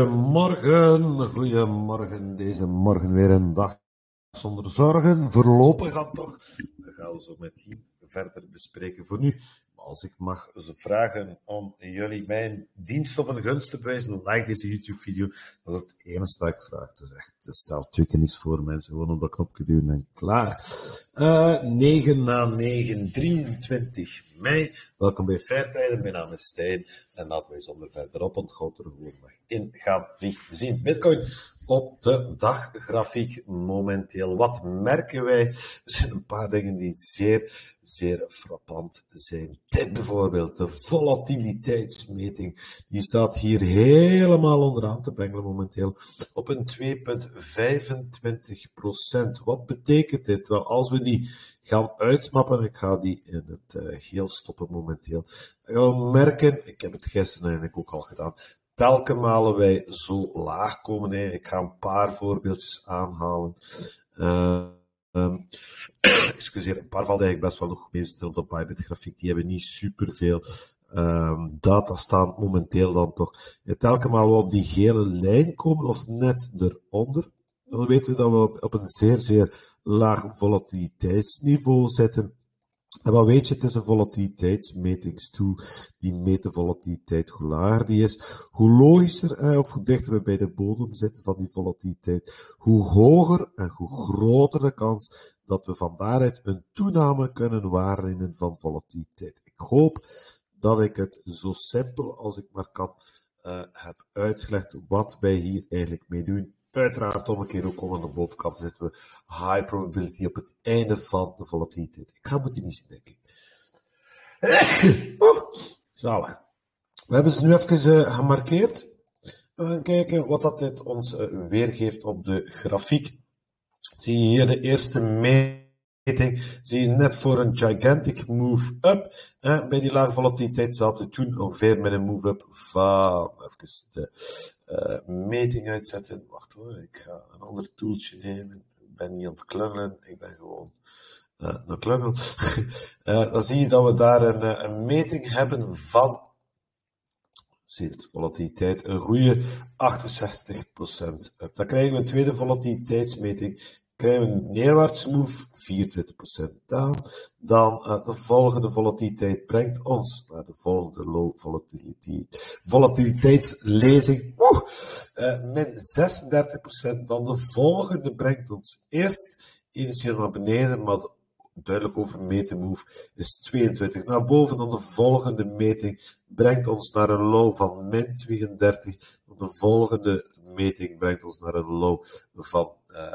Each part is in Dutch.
Goedemorgen. Deze morgen weer een dag zonder zorgen. Voorlopig dan toch. Dat gaan we zo met die verder bespreken. Voor nu, als ik mag ze vragen om jullie mijn dienst of een gunst te bewijzen, like deze YouTube-video. Dat is het enige dat ik vraag. Het is echt, het stelt twee keer niets voor, mensen. Gewoon op dat knopje duwen en klaar. 9 na 9, 23 mei. Welkom bij Fairtrader. Mijn naam is Stijn. En laten we zonder verder op onthoud er gewoon nog in gaan vliegen. We zien Bitcoin op de daggrafiek momenteel. Wat merken wij? Er zijn een paar dingen die zeer frappant zijn. Dit bijvoorbeeld, de volatiliteitsmeting. Die staat hier helemaal onderaan te brengen momenteel op een 2,25%. Wat betekent dit? Wel, als we die gaan uitmappen, ik ga die in het geel stoppen momenteel, dan gaan we merken, ik heb het gisteren eigenlijk ook al gedaan, telkens malen wij zo laag komen. Ik ga een paar voorbeeldjes aanhalen. Excuseer, een paar valt eigenlijk best wel nog mee op de Bybit grafiek. Die hebben niet superveel data staan momenteel dan toch. Telkens malen we op die gele lijn komen of net eronder, dan weten we dat we op een zeer laag volatiliteitsniveau zitten. En wat weet je, het is een volatiliteitsmetingstoel. Die meet de volatiliteit. Hoe lager die is, hoe logischer of hoe dichter we bij de bodem zitten van die volatiliteit, hoe hoger en hoe groter de kans dat we van daaruit een toename kunnen waarnemen van volatiliteit. Ik hoop dat ik het zo simpel als ik maar kan heb uitgelegd wat wij hier eigenlijk mee doen. Uiteraard omgekeerd ook aan de bovenkant zitten we high probability op het einde van de volatiliteit. Ik ga moeten niet zien, denk ik. Zalig. We hebben ze nu even gemarkeerd. We gaan kijken wat dat dit ons weergeeft op de grafiek. Zie je hier de eerste meting. Zie je net voor een gigantic move up. Bij die lage volatiliteit zaten we toen ongeveer met een move up van, even de meting uitzetten. Wacht hoor, ik ga een ander tooltje nemen. Ik ben niet aan het klungelen, ik ben gewoon een klungel. Dan zie je dat we daar een meting hebben van, zie je de volatiliteit, een goede 68% up. Dan krijgen we een tweede volatiliteitsmeting. Krijgen we een neerwaartse move, 24% down. Dan de volgende volatiliteit brengt ons naar de volgende low volatility. Volatiliteitslezing, min 36%. Dan de volgende brengt ons eerst initieel naar beneden, maar duidelijk overmeten move is 22 naar boven. Dan de volgende meting brengt ons naar een low van min 32. Dan de volgende meting brengt ons naar een low van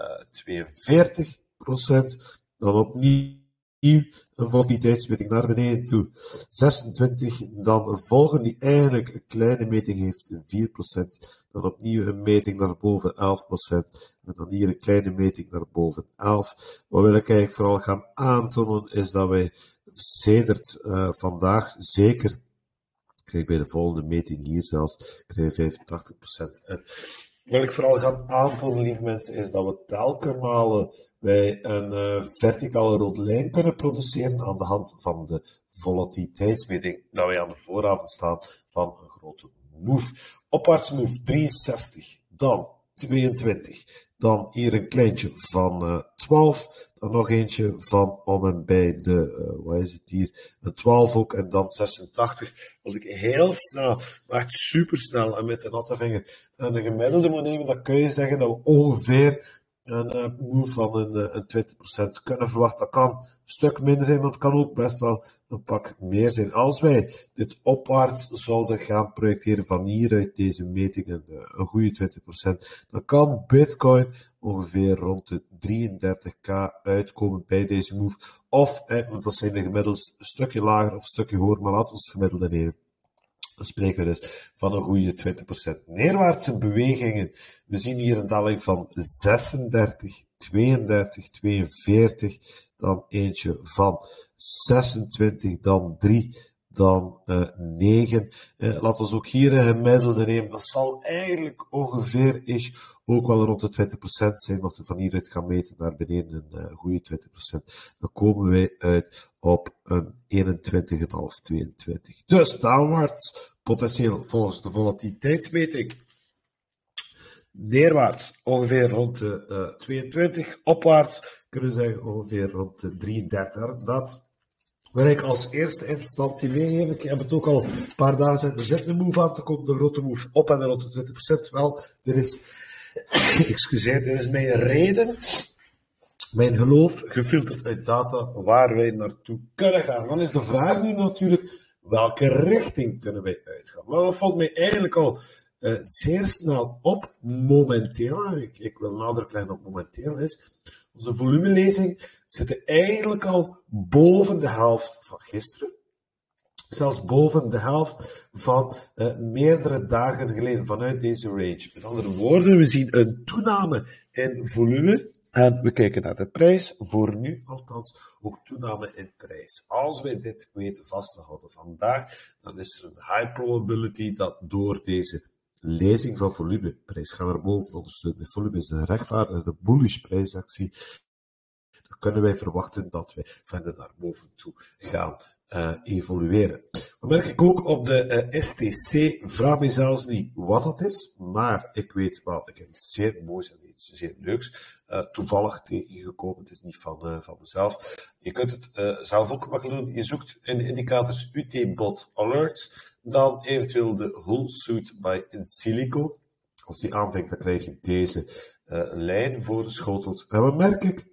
42%. Dan opnieuw een volatiliteitsmeting naar beneden toe 26. Dan een volgende die eigenlijk een kleine meting heeft 4%. Dan opnieuw een meting naar boven 11%. En dan hier een kleine meting naar boven 11%. Wat wil ik eigenlijk vooral gaan aantonen is dat wij sedert vandaag zeker, krijg bij de volgende meting hier zelfs, krijg je 85%. Wat ik vooral ga aantonen, lieve mensen, is dat we telkens malen wij een verticale rode lijn kunnen produceren aan de hand van de volatiliteitsmeting, dat wij aan de vooravond staan van een grote move. Opwaarts move 63, dan 22, dan hier een kleintje van 12, dan nog eentje van om en bij de, wat is het hier, een 12 ook, en dan 86. Als ik heel snel, maar echt supersnel en met de natte vinger een gemiddelde moet nemen, dan kun je zeggen dat we ongeveer een move van een 20% kunnen verwachten. Dat kan een stuk minder zijn, maar het kan ook best wel een pak meer zijn. Als wij dit opwaarts zouden gaan projecteren van hieruit deze meting een goede 20%, dan kan Bitcoin ongeveer rond de 33k uitkomen bij deze move. Of, want dat zijn de gemiddels een stukje lager of een stukje hoger, maar laten we het gemiddelde nemen. Dan spreken we dus van een goede 20%. Neerwaartse bewegingen. We zien hier een daling van 36, 32, 42. Dan eentje van 26, dan 3, dan 9. Laten we ook hier een gemiddelde nemen. Dat zal eigenlijk ongeveer ook wel rond de 20% zijn. Als we van hieruit gaan meten naar beneden een goede 20%. Dan komen wij uit op een 21,5, 22. Dus downwaarts potentieel volgens de volatiliteitsmeting Neerwaarts ongeveer rond de 22. Opwaarts kunnen we zeggen ongeveer rond de 33. Dat wil ik als eerste instantie meegeven. Ik heb het ook al een paar dagen gezegd. Er zit een move aan te komen, de grote move op en rond de 20%. Wel, er is, excuseer, er is mijn reden, mijn geloof, gefilterd uit data, waar wij naartoe kunnen gaan. Dan is de vraag nu natuurlijk, welke richting kunnen wij uitgaan? Maar dat valt mij eigenlijk al zeer snel op, momenteel. Ik wil nadruk leggen op momenteel is. Onze volumelezing zit eigenlijk al boven de helft van gisteren. Zelfs boven de helft van meerdere dagen geleden vanuit deze range. Met andere woorden, we zien een toename in volume. En we kijken naar de prijs, voor nu althans ook toename in prijs. Als wij dit weten vast te houden vandaag, dan is er een high probability dat door deze lezing van volume, prijs gaat naar boven, ondersteund volume is een rechtvaardige bullish prijsactie, dan kunnen wij verwachten dat wij verder naar boven toe gaan evolueren. Dan merk ik ook op de STC, vraag me zelfs niet wat dat is, maar ik weet wel, ik heb iets zeer moois en iets zeer leuks toevallig tegengekomen. Het is niet van mezelf. Je kunt het zelf ook makkelijk doen. Je zoekt in de indicators UT-bot alerts, dan eventueel de Hull Suit by Insilico. Als die aanvinkt, dan krijg je deze lijn voorgeschoteld. En wat merk ik?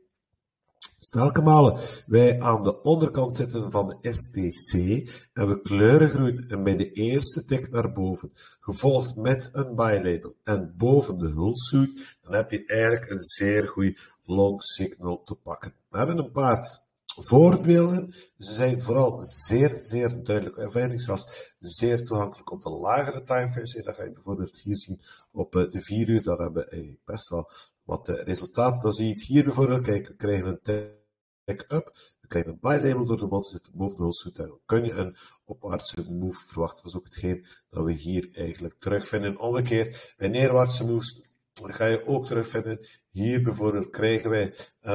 Telkens malen wij aan de onderkant zitten van de STC en we kleuren groen en bij de eerste tik naar boven, gevolgd met een buy label en boven de Hull Suit, dan heb je eigenlijk een zeer goed long signal te pakken. We hebben een paar voorbeelden. Ze zijn vooral zeer duidelijk en veilig, zelfs zeer toegankelijk op de lagere timeframes. Dat ga je bijvoorbeeld hier zien op de 4 uur. Daar hebben we best wel wat resultaten. Dan zie je het hier bijvoorbeeld. Kijk, we krijgen een take-up. We krijgen een buy label door de bot zitten boven de Hull Suit. Dan kun je een opwaartse move verwachten. Dat is ook hetgeen dat we hier eigenlijk terugvinden. Omgekeerd, bij neerwaartse moves ga je ook terugvinden. Hier bijvoorbeeld krijgen wij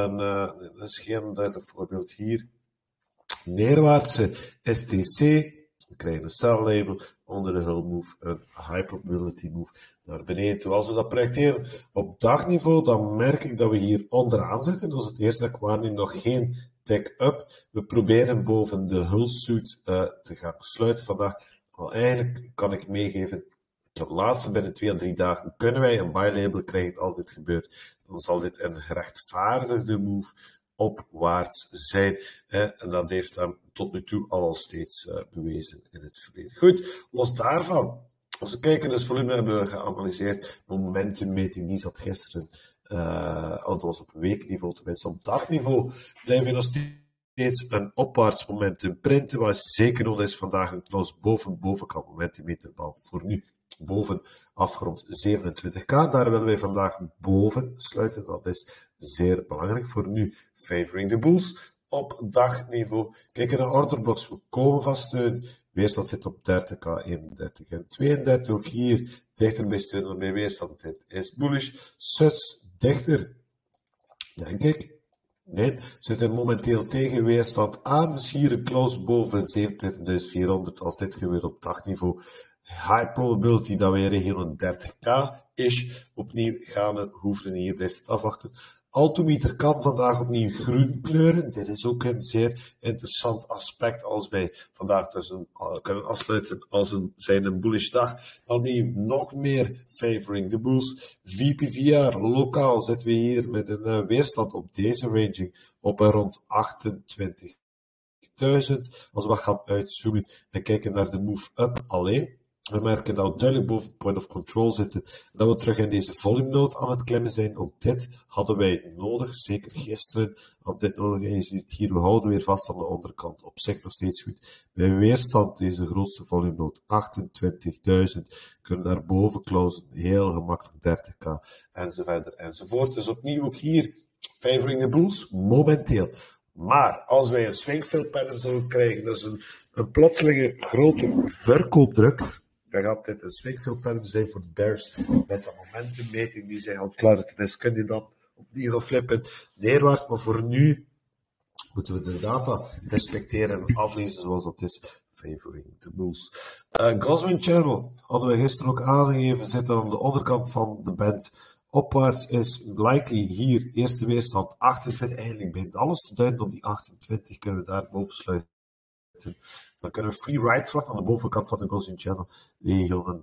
een schermduidelijk voorbeeld hier. Neerwaartse STC. We krijgen een sell label onder de Hull move, een high probability move naar beneden toe. Als we dat projecteren op dagniveau, dan merk ik dat we hier onderaan zitten. Dat is het eerste dat ik waarneem, nog geen take-up. We proberen boven de Hull Suit te gaan sluiten vandaag. Al eigenlijk kan ik meegeven, het laatste binnen 2 à 3 dagen kunnen wij een buy label krijgen. Als dit gebeurt, dan zal dit een gerechtvaardigde move opwaarts zijn. En dat heeft hem tot nu toe al steeds bewezen in het verleden. Goed, los daarvan. Als we kijken, dus volume hebben we geanalyseerd. Momentummeting, die zat gisteren, dat was op weekniveau, tenminste op dagniveau, blijven we nog steeds een opwaarts momentum printen, wat zeker nodig is vandaag een klos bovenkant momentummeterband. Voor nu boven afgerond 27k. Daar willen wij vandaag boven sluiten. Dat is zeer belangrijk. Voor nu favoring the bulls op dagniveau. Kijken naar orderbox. We komen van steun. Weerstand zit op 30k, 31 en 32. Ook hier dichter bij steun dan bij weerstand. Dit is bullish. Suts dichter, denk ik. Nee, zit er momenteel tegen weerstand aan. Dus hier een close boven 27.400. Als dit gebeurt op dagniveau, high probability dat wij region 30k is. Opnieuw gaan we hoeven hier, blijft het afwachten. Altimeter kan vandaag opnieuw groen kleuren. Dit is ook een zeer interessant aspect als wij vandaag dus kunnen afsluiten als een bullish dag. Opnieuw nog meer favoring the bulls. VPVR lokaal zitten we hier met een weerstand op deze ranging op rond 28.000. Als we wat gaan uitzoomen en kijken naar de move up alleen. We merken dat we duidelijk boven point of control zitten. Dat we terug in deze volume node aan het klimmen zijn. Ook dit hadden wij nodig. Zeker gisteren had dit nodig. En je ziet hier, we houden weer vast aan de onderkant. Op zich nog steeds goed. Bij weerstand, deze grootste volume node, 28.000. Kunnen daar boven closen. Heel gemakkelijk 30k. Enzovoort enzovoort. Dus opnieuw ook hier, favoring the bulls, momenteel. Maar als wij een swing-fill pattern zullen krijgen, dat is een plotselinge grote verkoopdruk, dan gaat dit een swing-fill pattern zijn voor de bears met de momentummeting die zij aan het klaren is. Kun je dan opnieuw gaan flippen neerwaarts, maar voor nu moeten we de data respecteren en aflezen zoals dat is. favoring the bulls. Goswin Channel hadden we gisteren ook aangegeven, zit aan de onderkant van de band. Opwaarts is likely hier eerste weerstand 28. Eigenlijk begint alles te duiden op die 28. Kunnen we daar boven sluiten. Dan kunnen we free ride verwachten aan de bovenkant van de Goswin Channel. Region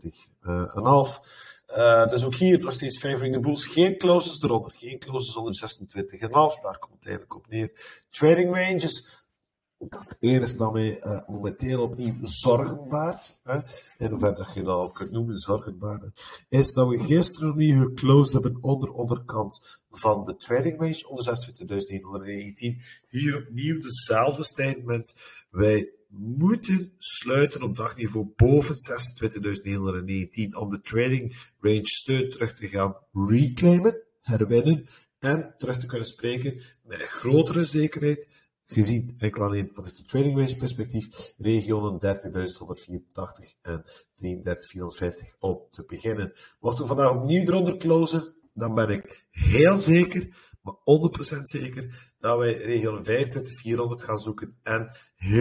29,5. Dus ook hier nog steeds favoring the bulls. Geen closes eronder. Geen closes onder 26,5. Daar komt het eigenlijk op neer. Trading ranges. Dat is het enige dat mij momenteel opnieuw zorgen baart. In hoeverre dat je dat al kunt noemen, zorgen baart. Is dat we gisteren opnieuw geclosed hebben onderkant van de trading range onder 26.119. Hier opnieuw dezelfde statement. Wij moeten sluiten op dagniveau boven 26.919 om de trading range steun terug te gaan reclaimen, herwinnen en terug te kunnen spreken met een grotere zekerheid, gezien enkel alleen vanuit de trading range perspectief, regionen 30.184 en 33.450 om te beginnen. Mochten we vandaag opnieuw eronder closen, dan ben ik heel zeker, maar 100% zeker, dat wij regionen 25.400 gaan zoeken en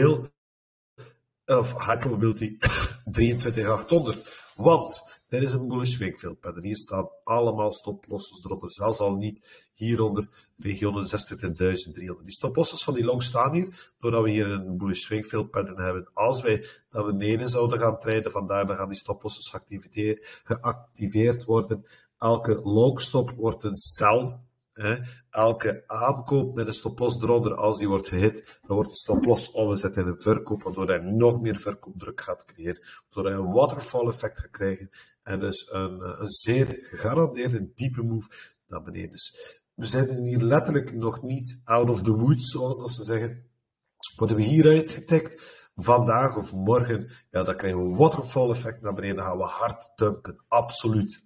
high probability 23.800. Want dit is een bullish swing pattern. Hier staan allemaal stoplossers eronder. Zelfs al niet hieronder regionen 26.300. Die stoplossers van die long staan hier, doordat we hier een bullish swing pattern hebben. Als wij naar beneden zouden gaan treden, vandaar dan gaan die stoplossers geactiveerd worden. Elke long stop wordt een sell. Elke aankoop met een stoploss eronder, als die wordt gehit, dan wordt de stoploss omgezet in een verkoop, waardoor hij nog meer verkoopdruk gaat creëren, waardoor hij een waterfall effect gaat krijgen en dus een zeer gegarandeerde diepe move naar beneden. Dus we zijn hier letterlijk nog niet out of the woods, zoals dat ze zeggen. Worden we hier uitgetikt vandaag of morgen, ja, dan krijgen we een waterfall effect naar beneden, dan gaan we hard dumpen. Absoluut.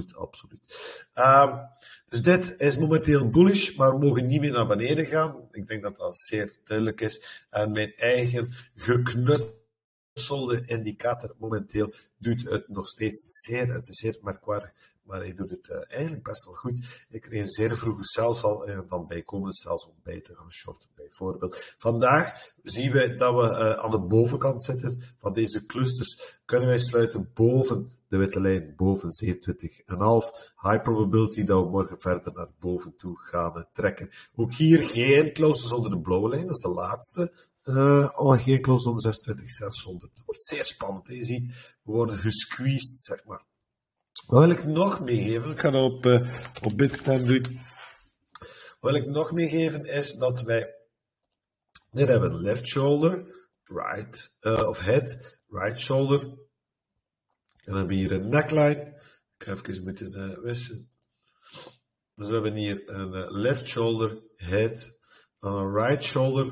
Dus dit is momenteel bullish, maar we mogen niet meer naar beneden gaan. Ik denk dat dat zeer duidelijk is. En mijn eigen geknutselde indicator momenteel doet het nog steeds zeer merkwaardig. Maar hij doet het eigenlijk best wel goed. Ik kreeg een zeer vroege zelfs al en dan bijkomend zelfs om bij te gaan shorten bijvoorbeeld. Vandaag zien we dat we aan de bovenkant zitten van deze clusters. Kunnen wij sluiten boven de witte lijn, boven 27,5. High probability dat we morgen verder naar boven toe gaan trekken. Ook hier geen closes onder de blauwe lijn, dat is de laatste. Geen closes onder 26,600. Het wordt zeer spannend. Je ziet, we worden gesqueezed, zeg maar. Wat wil ik nog meegeven? Ik ga dat op Bitstamp doen. Wat wil ik nog meegeven is dat wij dit hebben. Left shoulder, right, of head, right shoulder. En dan hebben we hier een neckline. Ik ga even moeten wissen. Dus we hebben hier een left shoulder, head, dan een right shoulder.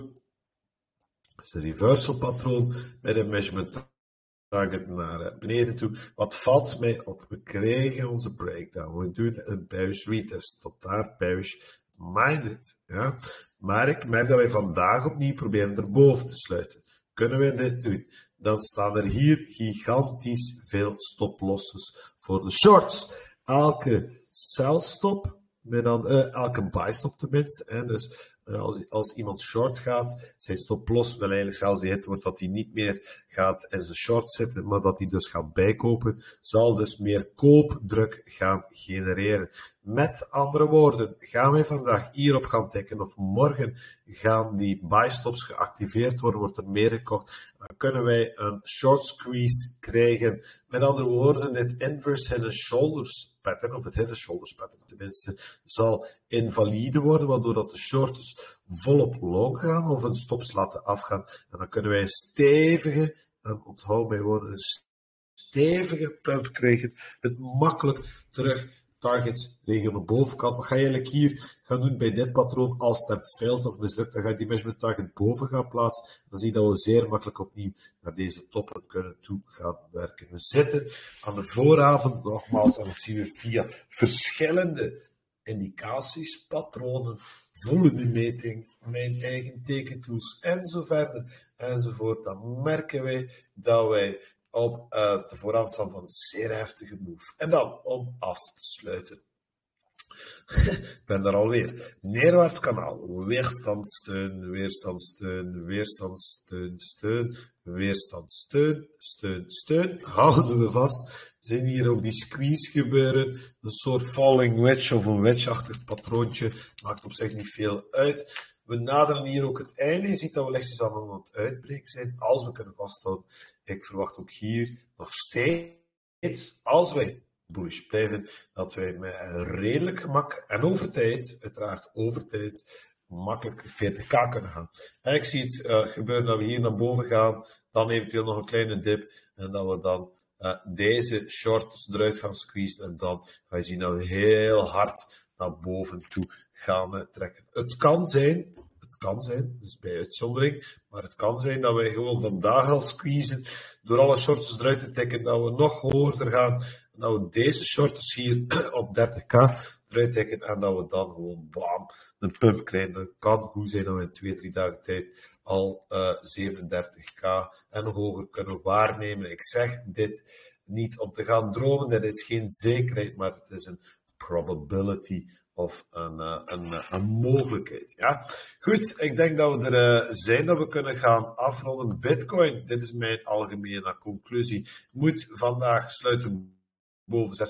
Dat is een reversal patroon met een measurement target naar beneden toe. Wat valt mij op? We krijgen onze breakdown. We doen een bearish retest. Tot daar bearish minded. Ja? Maar ik merk dat wij vandaag opnieuw proberen erboven te sluiten. Kunnen we dit doen? Dan staan er hier gigantisch veel stoplosses voor de shorts. Elke sell stop, elke buy stop tenminste. En dus als iemand short gaat, zijn stoploss wil eigenlijk zelfs die hit wordt dat hij niet meer gaat in zijn short zitten, maar dat hij dus gaat bijkopen, zal dus meer koopdruk gaan genereren. Met andere woorden, gaan wij vandaag hierop gaan tikken of morgen gaan die buy stops geactiveerd worden, wordt er meer gekocht, dan kunnen wij een short squeeze krijgen. Met andere woorden, dit inverse head and shoulders pattern, of het head and shoulders pattern tenminste, zal invalide worden, waardoor dat de shorters volop long gaan of een stops laten afgaan. En dan kunnen wij een stevige, en onthoud mij woorden, een stevige pump krijgen met makkelijk terug targets regio de bovenkant. Wat ga je eigenlijk hier gaan doen bij dit patroon? Als het failed of mislukt, dan ga je die measurement target boven gaan plaatsen. Dan zie je dat we zeer makkelijk opnieuw naar deze toppen kunnen toe gaan werken. We zitten aan de vooravond, nogmaals, en dat zien we via verschillende indicaties, patronen, volumemeting, mijn eigen tekentools en zo verder enzovoort. Dan merken wij dat wij op de voorhand staan van een zeer heftige move. En dan, om af te sluiten. Ik ben daar alweer. Neerwaarts kanaal. Weerstand, steun, weerstand, steun, weerstand, steun, steun, weerstand, steun, steun, steun. Houden we vast. We zien hier ook die squeeze gebeuren. Een soort falling wedge of een wedge-achtig patroontje. Maakt op zich niet veel uit. We naderen hier ook het einde. Je ziet dat we lichtjes aan het uitbreken zijn. Als we kunnen vasthouden. Ik verwacht ook hier nog steeds, als wij bullish blijven, dat wij met een redelijk gemak en over tijd, uiteraard over tijd, makkelijk 40k kunnen gaan. En ik zie het gebeuren dat we hier naar boven gaan, dan eventueel nog een kleine dip, en dat we dan deze shorts eruit gaan squeezen, en dan ga je zien dat we heel hard naar boven toe gaan trekken. Het kan zijn, dus bij uitzondering, maar het kan zijn dat wij gewoon vandaag al squeezen, door alle shorts eruit te trekken, dat we nog hoger gaan, en dat we deze shorts hier op 30k eruit trekken, en dat we dan gewoon bam, een pump krijgen. Dat kan goed zijn dat we in 2-3 dagen tijd al 37k en nog hoger kunnen waarnemen. Ik zeg dit niet om te gaan dromen, dat is geen zekerheid, maar het is een probability of een mogelijkheid. Ja? Goed, ik denk dat we er zijn, dat we kunnen gaan afronden. Bitcoin, dit is mijn algemene conclusie, moet vandaag sluiten boven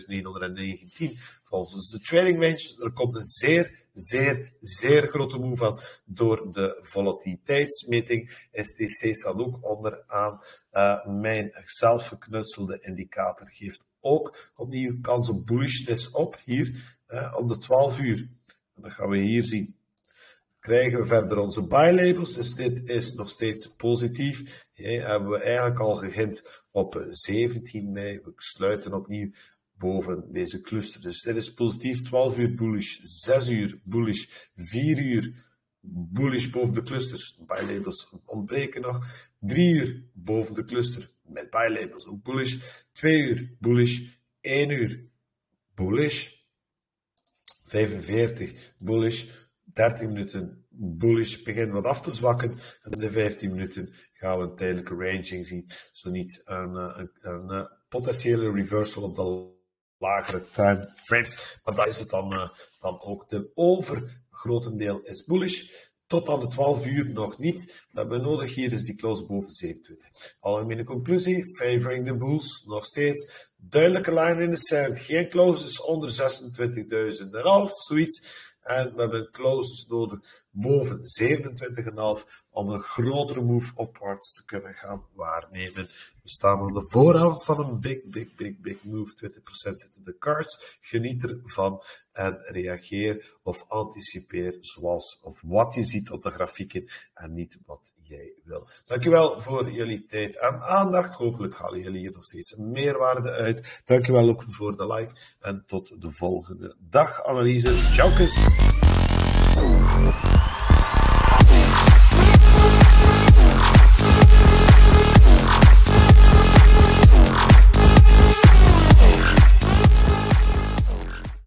26.919 volgens de trading range. Er komt een zeer grote move aan door de volatiliteitsmeting. STC staat ook onderaan. Mijn zelfgeknutselde indicator geeft ook opnieuw kans op bullishness op hier op de 12 uur. En dan gaan we hier zien. Krijgen we verder onze buy labels, dus dit is nog steeds positief. Hebben we eigenlijk al gegint op 17 mei. We sluiten opnieuw boven deze cluster. Dus dit is positief. 12 uur bullish, 6 uur bullish, 4 uur bullish boven de clusters. Buy labels ontbreken nog. 3 uur boven de cluster met buy labels ook bullish. 2 uur bullish, 1 uur bullish, 45 bullish. 30 minuten bullish begint wat af te zwakken. En in de 15 minuten gaan we een tijdelijke ranging zien. Zo niet een potentiële reversal op de lagere time frames. Maar dat is het dan ook. De overgrotendeel is bullish. Tot aan de 12 uur nog niet. Wat we nodig hier is die close boven 27. Algemene conclusie, favoring the bulls, nog steeds. Duidelijke line in de sand. Geen closes onder 26.500, zoiets. En we hebben closes nodig boven 27,5 om een grotere move opwaarts te kunnen gaan waarnemen. We staan aan de vooravond van een big move. 20% zitten de cards. Geniet ervan en reageer of anticipeer zoals of wat je ziet op de grafieken en niet wat jij wil. Dankjewel voor jullie tijd en aandacht. Hopelijk halen jullie hier nog steeds meerwaarde uit. Dankjewel ook voor de like en tot de volgende daganalyse. Ciao!